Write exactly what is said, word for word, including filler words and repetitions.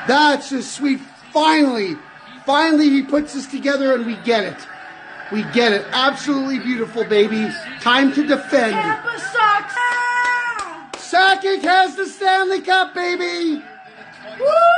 That's just sweet. Finally, finally he puts this together and we get it. We get it. Absolutely beautiful, baby. Time to defend. Tampa sucks. Sakic has the Stanley Cup, baby. Woo!